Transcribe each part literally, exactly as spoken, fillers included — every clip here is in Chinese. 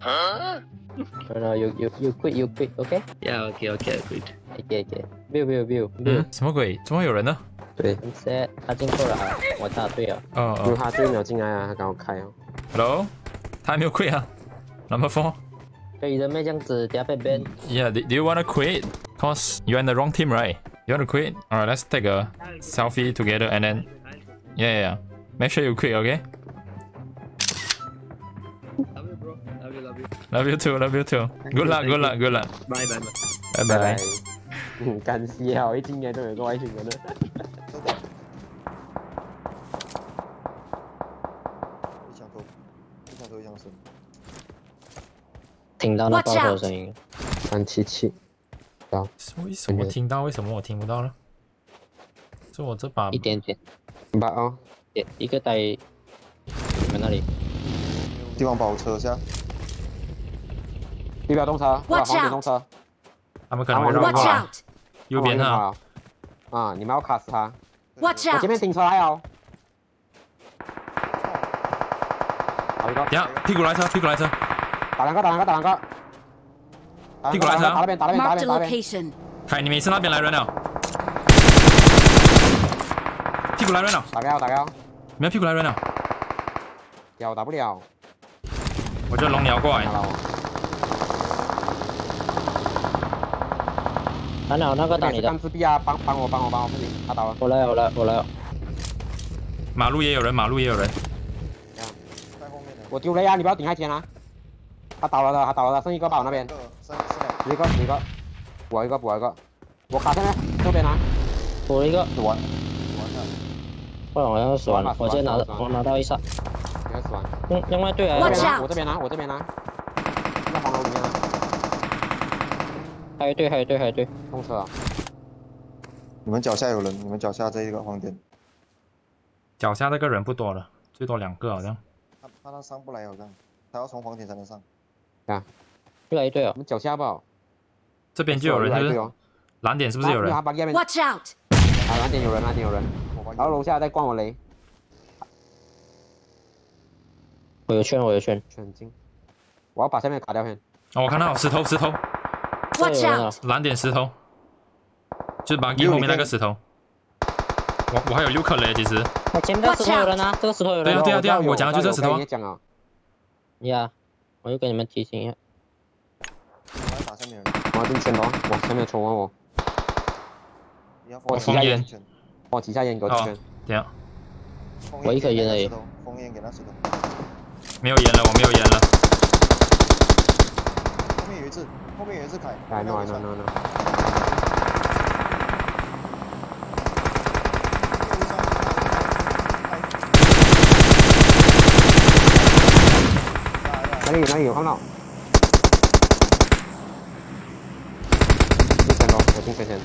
No, no, you you you quit, you quit, okay? Yeah, okay, okay, I quit. Okay, okay. Biu Biu Biu 嗯 Biu。， 什么鬼？怎么有人呢？ 对 ，set 他进错了啊，我答对了。 哦哦因为他这个没有进来啊，他刚好开哦。 ，Hello，他还没有 quit 啊。Number four。 可以的咩？这样子，等下被 ban。 Yeah, do do you wanna quit? Cause you're in the wrong team, right? You wanna quit? Alright, let's take a selfie together and then, yeah, yeah, yeah. Make sure you quit, okay? Love you, bro. Love you, love you. Love you too, love you too. Good luck, good luck, good luck. Bye, bye, bye. 拜拜拜。 嗯，感谢啊！我一进来都有个外星人的。一枪头，一枪头，一枪手。 听到那爆头声音。 三七七。到。 为什么听到？为什么我听不到呢？是我这把一点点。 把哦。 一一个在你们那里。 地方保车下。地表动车，黄点动车。 他们可能会绕过来。右边哈。 啊，你们要卡死他。 Watch 我 out！ 前面停车来哦。好一个。 等下，屁股来车，屁股来车。 打两个，打两个，打两个。 屁股来车。 打那边，打那边，打那边，打那边。 凯，你没事那边来人了。屁股来人了。 打掉，打掉。 没有屁股来人了。 屌打不了。 我觉得龙鸟过来。 还好那个打你的。 钢自闭啊！帮帮我，帮我，帮我！不行，他倒了。 我来，我来，我来。 马路也有人，马路也有人。 我丢了呀！你不要顶太前啊！他倒了的，他倒了的，剩一个吧，我那边。一个，一个，补一个，补一个。我卡下面，右边拿。 补了一个。 死完。 不然我要死完了，我先拿到，我拿到一杀。 你要死完。 另另外队来。 我这边拿，我这边拿。在黄楼里面拿。 还有一队，还有一队，还有一队， 通车啊！你们脚下有人，你们脚下这一个黄点。 脚下那个人不多了，最多两个好像。 他怕他上不来好像，他要从黄点才能上。 啊，又来一队哦！ 我们脚下不好。 这边就有人，是不是？蓝点是不是有人 ？Watch out！ 啊，蓝点有人，蓝点有人。然后楼下在灌我雷。 我有圈，我有圈。 圈进。我要把下面卡掉先。 哦，我看到石头，石头。 Watch out！ 蓝点石头，就是把你后面那个石头。我我还有六颗雷，其实。 前面这个石头有人啊，这个石头有人。 对啊对啊对啊，我讲的就这石头。 呀，我就跟你们提醒一下。 我要打下面人。我要进圈了，我下面冲完我。我封烟。 我几下烟给我进圈。 等下。 我一颗烟而已。 封烟给他石头。 没有烟了，我没有烟了。 后面有一只，后面有一只凯。来 ，no no no no。哪里有哪里有看到？进圈喽，我进圈先。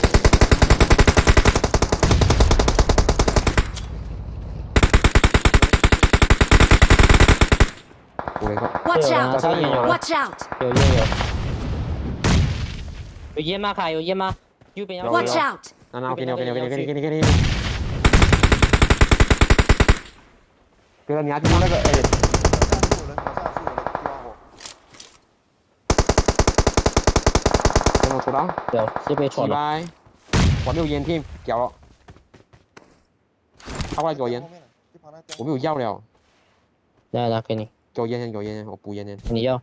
补一个。 Watch 有 out! Watch out! 有烟有。有烟吗？卡有烟吗？右边要。 Watch out! 那那我给你，我给你，我给你，给你，给你，给你。对了，你还听到那个哎。有没有抽到？ 有，是被戳了。 我没有烟听，屌了。他过来给我烟，我没有药了。 来来，给你。 给我烟烟，给我烟烟，我补烟烟。 你要？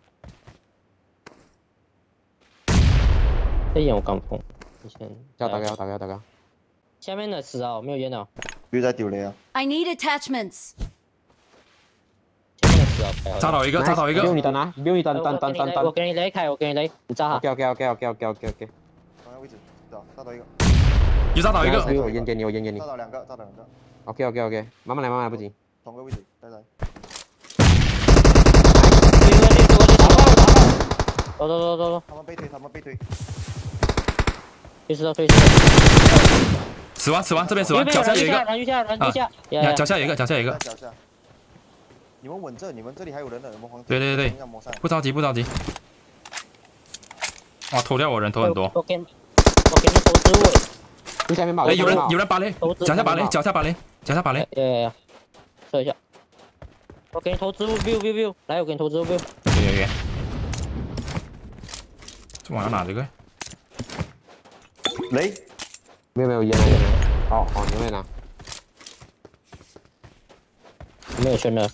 这烟我刚碰。你先。 叫大哥，大哥，大哥。 下面的死啊，我没有烟了。 不要再丢雷啊 I need attachments. 下面的死啊！ 炸倒一个，炸倒一个。 不用你等啊，不用你等等等等等。 我给你雷开，我给你雷，你炸哈。 OK OK OK OK OK OK OK。同样位置，炸炸倒一个。 又炸倒一个。 有烟给你，有烟给你。 炸倒两个，炸倒两个。 OK OK OK， 慢慢来，慢慢来，不急。 同个位置，再来。 走走走走走！ 他们被推，他们被推。 推石头，推石头。 死亡，死亡，这边死亡，脚下有一个。 人，右下人，右下。 呀，脚下有一个，脚下有一个。 脚下。你们稳这，你们这里还有人呢，我们黄。 对对对对，不着急，不着急。哇，偷掉我人头很多。 我给，我给你投植物。 右下面把。 哎，有人，有人拔雷，脚下拔雷，脚下拔雷，脚下拔雷。 呀呀呀！射一下。我给你投植物 ，biu biu biu，来，我给你投植物 biu。 有有有。 这往哪拿这个？ 雷， 没有没有烟了烟了。哦哦，你们拿。 没有圈的，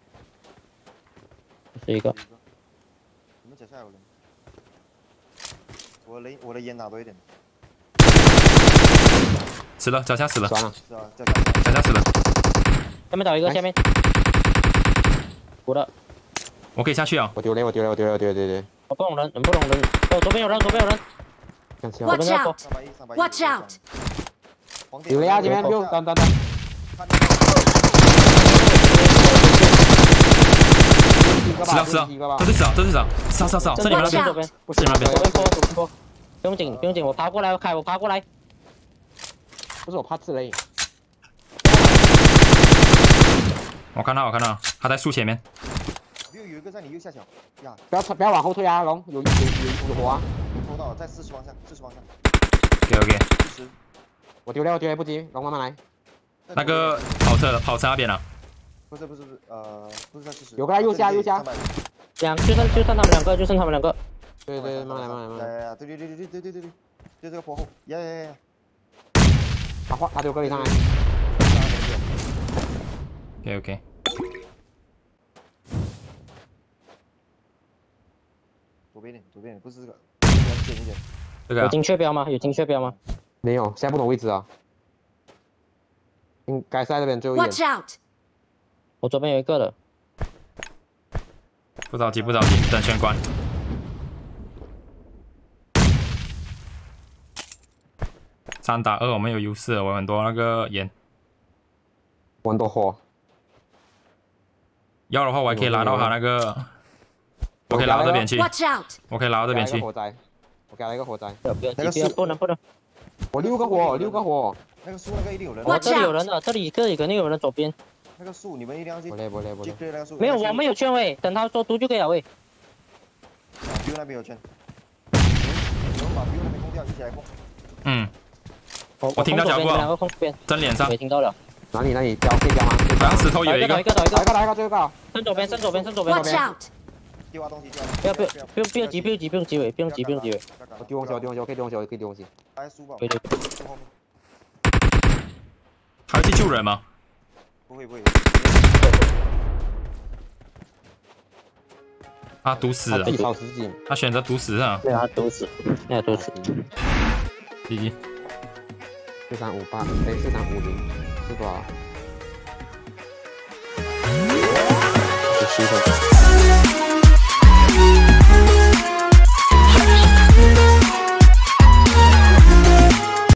是一个。 你们脚下有人。我雷，我的烟拿多一点。 死了，脚下死了， 算了， 是啊，脚下。 脚下死了。 下面倒一个，下面。补了， 我可以下去啊。 我丢雷，我丢雷，我丢雷，我丢雷，丢雷。 我不懂人，人不懂人。哦，左边有人，左边有人。 看起来。 Watch out! 三百一，三百一。 Watch out! 丢雷啊，这边丢，等等等。 死了死了，这是死了，这是死了，杀杀杀，是你们那边， 左边， 是你们那边。 左边坡，左边坡。不用紧，不用紧，我爬过来，我开，我爬过来。 不是我怕刺雷。 我看到，我看到，他在树前面。 有有一个在你右下角呀！ 不要不要往后退啊，龙，有有有有火啊！ 我抽到了，在四十方向，四十方向。 OK OK。 四十。 我丢雷，我丢雷不急，龙慢慢来。 那个跑车跑车那边啊？ 不是不是不是，呃，不是在四十。 有个在右下右下。 两，就剩就剩他们两个，就剩他们两个。 对对，慢来慢来慢来。 呀呀呀！对对对对对对对对对，就这个坡后。呀呀呀！ 他换他丢隔离上来。 OK OK。 左边一点，左边一点，不是这个，这个近一点。 这个有精确标吗？有精确标吗？ 没有，现在不同位置啊。应该是在这边最后一 Watch 点。 out! 我左边有一个了。 不着急不着急，等玄关。三打二，我们有优势，我有很多那个烟。 我很多火。 要的话，我还可以拉到他那个，我可以拉到这边去， Watch out! 我可以拉到这边去。 火灾，我给他一个火灾。 不要不要不要，不能不能。 我六个火，六个火。 那个树那个一定有人。 哦，这里有人的，这里这里肯定有人左边。 那个树你们一定要去。 不累不累不累。 那个树。 没有，我们有圈位，等他做毒就可以了喂。 BiuBiu那边有圈。我们把BiuBiu那边攻掉，一起来攻。 嗯。 我我听到脚步两个空边， 真脸上。 没听到了。 哪里哪里标可以标吗？ 好像石头有一个。 一个，一个，一个， 来一个来一个最后一个。 伸左边，伸左边，伸左边。 Watch out! 丢挖东西， 不要不要不用不用急，不用急，不用急尾，不用急，不用急尾。 我丢东西，我丢东西，我可以丢东西，我可以丢东西。 还书包。 对对对。 后面。 还会去救人吗？ 不会不会。 他毒死了。 超十几。 他选择毒死啊。 对啊，毒死，那毒死。 G G。 四三五八，哎，四三五零，是多少？ 十七分。